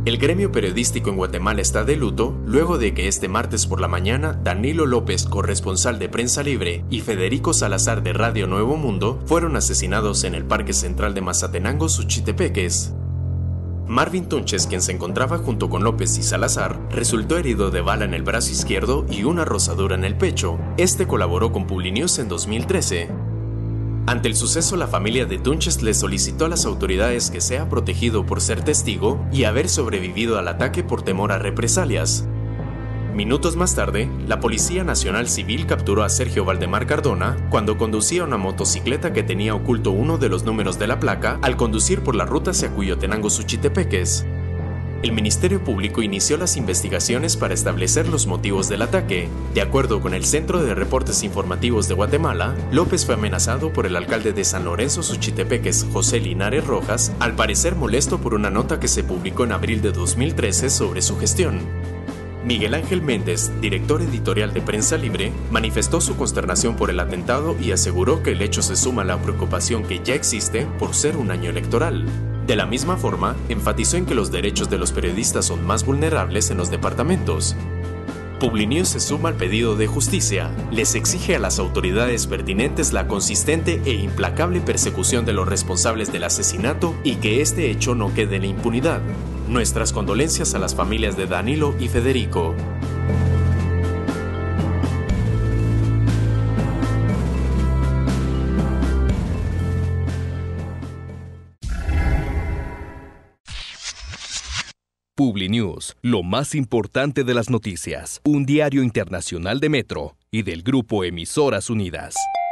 El gremio periodístico en Guatemala está de luto luego de que este martes por la mañana Danilo López, corresponsal de Prensa Libre, y Federico Salazar de Radio Nuevo Mundo fueron asesinados en el Parque Central de Mazatenango, Suchitepeques. Marvin Tunches, quien se encontraba junto con López y Salazar, resultó herido de bala en el brazo izquierdo y una rozadura en el pecho. Este colaboró con Publinews en 2013. Ante el suceso, la familia de Tunches le solicitó a las autoridades que sea protegido por ser testigo y haber sobrevivido al ataque por temor a represalias. Minutos más tarde, la Policía Nacional Civil capturó a Sergio Valdemar Cardona cuando conducía una motocicleta que tenía oculto uno de los números de la placa al conducir por la ruta hacia Cuyotenango, Suchitepeques. El Ministerio Público inició las investigaciones para establecer los motivos del ataque. De acuerdo con el Centro de Reportes Informativos de Guatemala, López fue amenazado por el alcalde de San Lorenzo, Suchitepeques, José Linares Rojas, al parecer molesto por una nota que se publicó en abril de 2013 sobre su gestión. Miguel Ángel Méndez, director editorial de Prensa Libre, manifestó su consternación por el atentado y aseguró que el hecho se suma a la preocupación que ya existe por ser un año electoral. De la misma forma, enfatizó en que los derechos de los periodistas son más vulnerables en los departamentos. Publinews se suma al pedido de justicia. Les exige a las autoridades pertinentes la consistente e implacable persecución de los responsables del asesinato y que este hecho no quede en la impunidad. Nuestras condolencias a las familias de Danilo y Federico. Publinews, lo más importante de las noticias. Un diario internacional de Metro y del Grupo Emisoras Unidas.